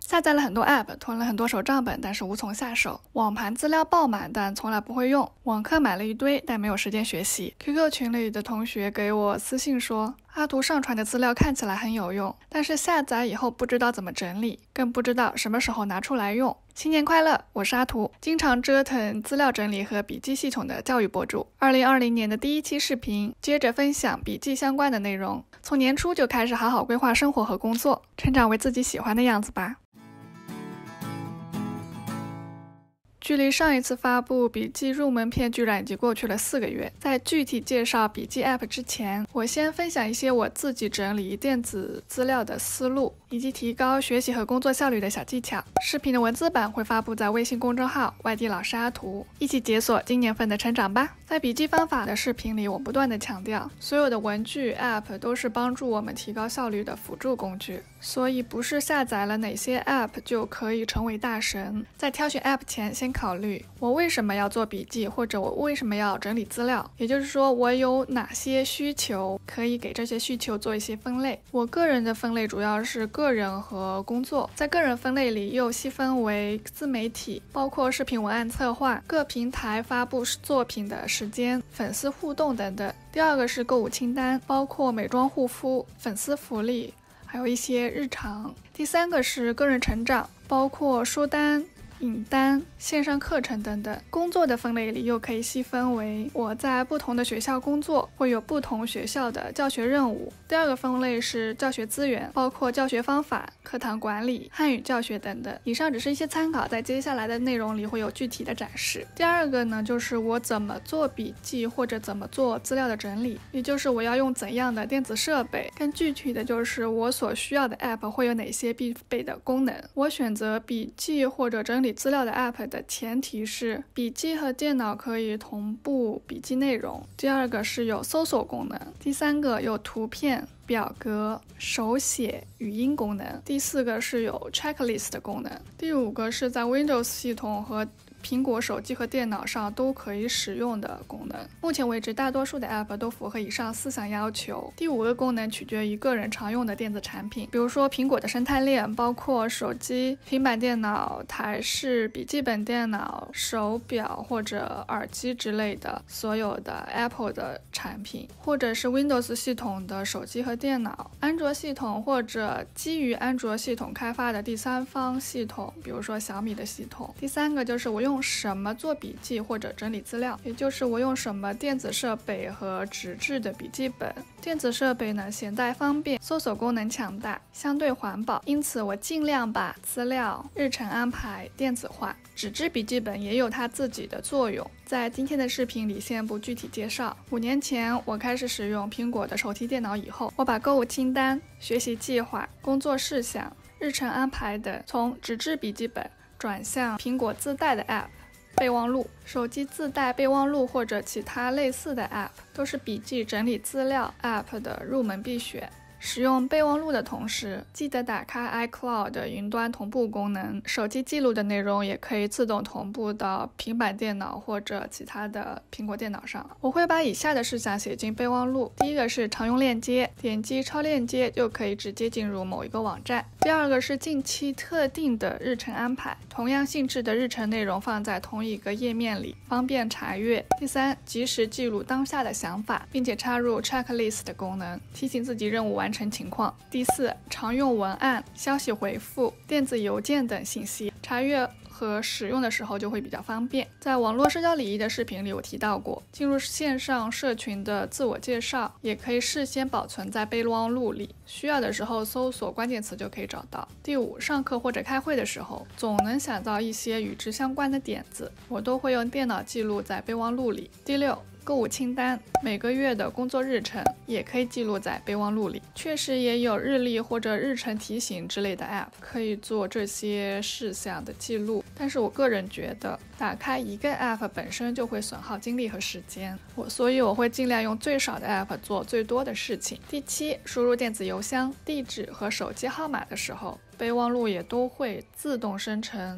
下载了很多 App， 囤了很多手账本，但是无从下手。网盘资料爆满，但从来不会用。网课买了一堆，但没有时间学习。QQ 群里的同学给我私信说，阿图上传的资料看起来很有用，但是下载以后不知道怎么整理，更不知道什么时候拿出来用。新年快乐，我是阿图，经常折腾资料整理和笔记系统的教育博主。2020年的第一期视频，接着分享笔记相关的内容。从年初就开始好好规划生活和工作，成长为自己喜欢的样子吧。距离上一次发布笔记入门篇居然已经过去了4个月。在具体介绍笔记 App 之前，我先分享一些我自己整理电子资料的思路，以及提高学习和工作效率的小技巧。视频的文字版会发布在微信公众号外地老师阿图，一起解锁今年份的成长吧。在笔记方法的视频里，我不断的强调，所有的文具 App 都是帮助我们提高效率的辅助工具，所以不是下载了哪些 App 就可以成为大神。在挑选 App 前，先考虑我为什么要做笔记，或者我为什么要整理资料，也就是说我有哪些需求，可以给这些需求做一些分类。我个人的分类主要是个人和工作，在个人分类里又细分为自媒体，包括视频文案策划、各平台发布作品的时间、粉丝互动等等。第二个是购物清单，包括美妆护肤、粉丝福利，还有一些日常。第三个是个人成长，包括书单、影单、线上课程等等。工作的分类里又可以细分为我在不同的学校工作，会有不同学校的教学任务。第二个分类是教学资源，包括教学方法、课堂管理、汉语教学等等。以上只是一些参考，在接下来的内容里会有具体的展示。第二个呢，就是我怎么做笔记或者怎么做资料的整理，也就是我要用怎样的电子设备，更具体的就是我所需要的 App 会有哪些必备的功能。我选择笔记或者整理资料的 App 的前提是笔记和电脑可以同步笔记内容，第二个是有搜索功能，第三个有图片、表格、手写、语音功能，第四个是有 checklist 的功能，第五个是在 Windows 系统和苹果手机和电脑上都可以使用的功能。目前为止，大多数的 App 都符合以上4项要求。第5个功能取决于个人常用的电子产品，比如说苹果的生态链，包括手机、平板电脑、台式笔记本电脑、手表或者耳机之类的所有的 Apple 的产品，或者是 Windows 系统的手机和电脑、安卓系统或者基于安卓系统开发的第三方系统，比如说小米的系统。第3个就是我用什么做笔记或者整理资料，也就是我用什么电子设备和纸质的笔记本。电子设备呢，携带方便，搜索功能强大，相对环保，因此我尽量把资料、日程安排电子化。纸质笔记本也有它自己的作用，在今天的视频里先不具体介绍。5年前我开始使用苹果的手提电脑以后，我把购物清单、学习计划、工作事项、日程安排等从纸质笔记本转向苹果自带的 App 备忘录。手机自带备忘录或者其他类似的 App 都是笔记整理资料 App 的入门必选。使用备忘录的同时，记得打开 iCloud 的云端同步功能，手机记录的内容也可以自动同步到平板电脑或者其他的苹果电脑上。我会把以下的事项写进备忘录。第一个是常用链接，点击超链接就可以直接进入某一个网站。第二个是近期特定的日程安排，同样性质的日程内容放在同一个页面里，方便查阅。第3，及时记录当下的想法，并且插入 checklist 的功能，提醒自己任务完成情况。第4，常用文案、消息回复、电子邮件等信息，查阅和使用的时候就会比较方便。在网络社交礼仪的视频里我提到过，进入线上社群的自我介绍也可以事先保存在备忘录里，需要的时候搜索关键词就可以找到。第5，上课或者开会的时候总能想到一些与之相关的点子，我都会用电脑记录在备忘录里。第6，购物清单，每个月的工作日程也可以记录在备忘录里。确实也有日历或者日程提醒之类的 App 可以做这些事项的记录，但是我个人觉得打开一个 App 本身就会损耗精力和时间，所以我会尽量用最少的 App 做最多的事情。第7，输入电子邮箱、地址和手机号码的时候，备忘录也都会自动生成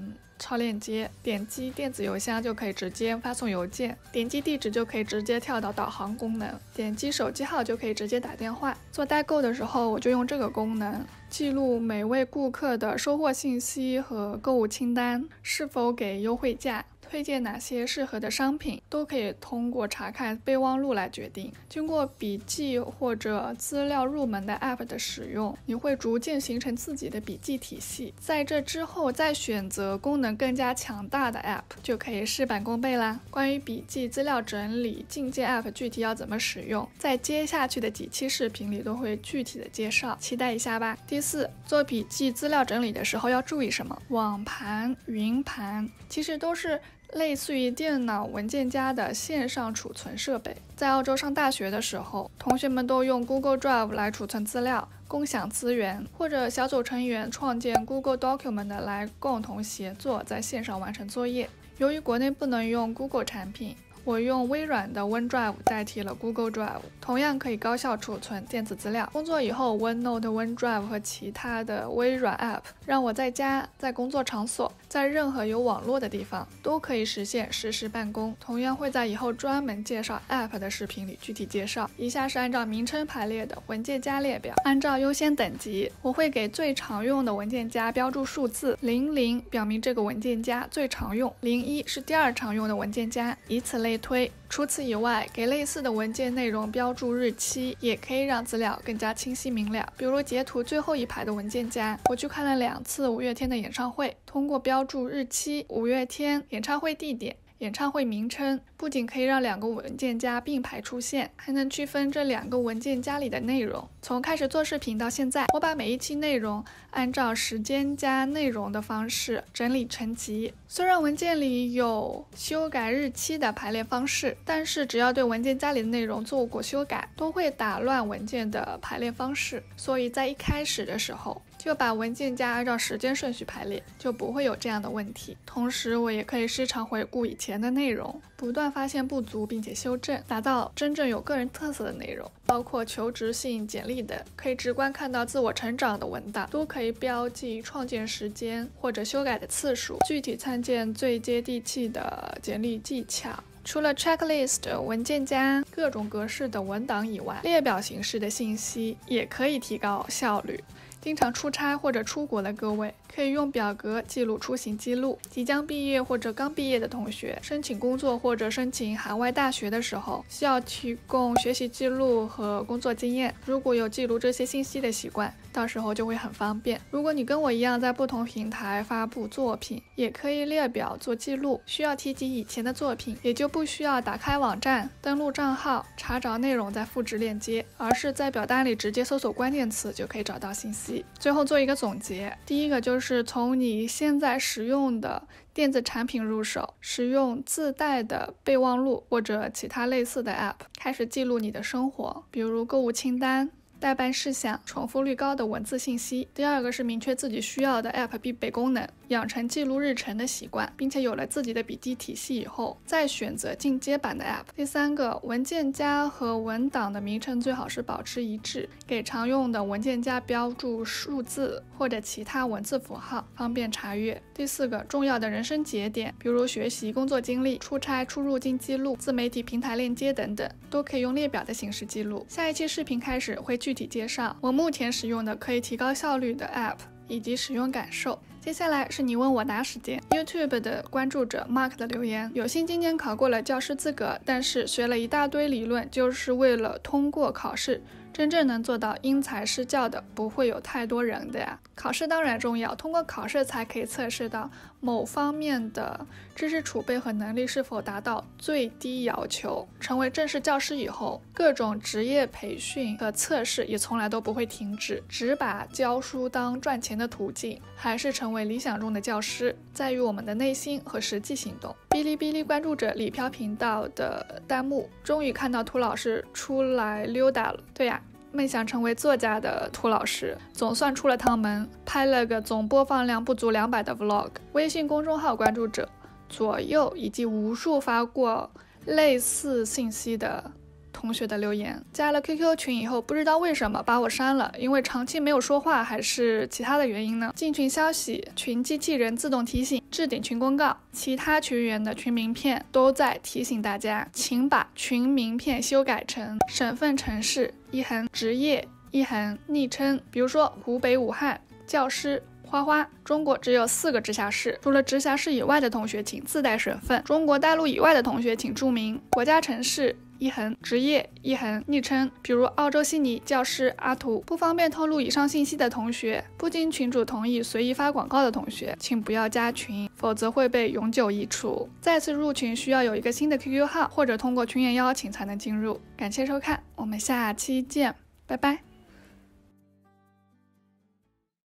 超链接，点击电子邮箱就可以直接发送邮件，点击地址就可以直接跳到导航功能，点击手机号就可以直接打电话。做代购的时候我就用这个功能，记录每位顾客的收货信息和购物清单，是否给优惠价，推荐哪些适合的商品，都可以通过查看备忘录来决定。经过笔记或者资料入门的 App 的使用，你会逐渐形成自己的笔记体系。在这之后再选择功能更加强大的 App， 就可以事半功倍啦。关于笔记、资料整理、进阶 App 具体要怎么使用，在接下去的几期视频里都会具体的介绍，期待一下吧。第4，做笔记、资料整理的时候要注意什么？网盘、云盘其实都是类似于电脑文件夹的线上储存设备。在澳洲上大学的时候，同学们都用 Google Drive 来储存资料、共享资源，或者小组成员创建 Google Document 来共同协作，在线上完成作业。由于国内不能用 Google 产品，我用微软的 OneDrive 代替了 Google Drive， 同样可以高效储存电子资料。工作以后 OneNote、OneDrive 和其他的微软 App 让我在家、在工作场所、在任何有网络的地方都可以实现实时办公。同样会在以后专门介绍 App 的视频里具体介绍。以下是按照名称排列的文件夹列表，按照优先等级，我会给最常用的文件夹标注数字00，表明这个文件夹最常用；01是第2常用的文件夹，以此类推。除此以外，给类似的文件内容标注日期，也可以让资料更加清晰明了。比如截图最后一排的文件夹，我去看了2次五月天的演唱会，通过标注日期、五月天、演唱会地点、演唱会名称，不仅可以让2个文件夹并排出现，还能区分这2个文件夹里的内容。从开始做视频到现在，我把每一期内容按照时间加内容的方式整理成集。虽然文件里有修改日期的排列方式，但是只要对文件夹里的内容做过修改，都会打乱文件的排列方式。所以在一开始的时候就把文件夹按照时间顺序排列，就不会有这样的问题。同时我也可以时常回顾以前的内容，不断发现不足并且修正，打造真正有个人特色的内容。包括求职信、简历等，可以直观看到自我成长的文档，都可以标记创建时间或者修改的次数，具体参见最接地气的简历技巧。除了 checklist、文件夹、各种格式的文档以外，列表形式的信息也可以提高效率。经常出差或者出国的各位，可以用表格记录出行记录。即将毕业或者刚毕业的同学，申请工作或者申请海外大学的时候，需要提供学习记录和工作经验。如果有记录这些信息的习惯，到时候就会很方便。如果你跟我一样在不同平台发布作品，也可以列表做记录。需要提及以前的作品，也就不需要打开网站、登录账号、查找内容再复制链接，而是在表单里直接搜索关键词就可以找到信息。最后做一个总结，第一个就是从你现在使用的电子产品入手，使用自带的备忘录或者其他类似的 App， 开始记录你的生活，比如购物清单、待办事项、重复率高的文字信息。第二个是明确自己需要的 App 必备功能，养成记录日程的习惯，并且有了自己的笔记体系以后，再选择进阶版的 App。第三个，文件夹和文档的名称最好是保持一致，给常用的文件夹标注数字或者其他文字符号，方便查阅。第四个，重要的人生节点，比如学习、工作经历、出差、出入境记录、自媒体平台链接等等，都可以用列表的形式记录。下一期视频开始会具体介绍我目前使用的可以提高效率的 App 以及使用感受。接下来是你问我答时间。 YouTube 的关注者 Mark 的留言，有幸今年考过了教师资格，但是学了一大堆理论，就是为了通过考试，真正能做到因材施教的不会有太多人的呀。考试当然重要，通过考试才可以测试到某方面的知识储备和能力是否达到最低要求。成为正式教师以后，各种职业培训和测试也从来都不会停止，只把教书当赚钱的途径，还是成为理想中的教师，在于我们的内心和实际行动。哔哩哔哩关注者李飘频道的弹幕，终于看到涂老师出来溜达了。对呀，梦想成为作家的涂老师总算出了趟门，拍了个总播放量不足200的 vlog。 微信公众号关注者左右以及无数发过类似信息的同学的留言。加了 QQ 群以后，不知道为什么把我删了，因为长期没有说话还是其他的原因呢？进群消息，群机器人自动提醒，置顶群公告，其他群员的群名片都在提醒大家，请把群名片修改成省份城市职业昵称，比如说湖北武汉教师花花。中国只有4个直辖市，除了直辖市以外的同学请自带省份，中国大陆以外的同学请注明国家城市职业昵称，比如澳洲悉尼教师阿图。不方便透露以上信息的同学，不经群主同意随意发广告的同学，请不要加群，否则会被永久移除。再次入群需要有一个新的 QQ 号，或者通过群员邀请才能进入。感谢收看，我们下期见，拜拜。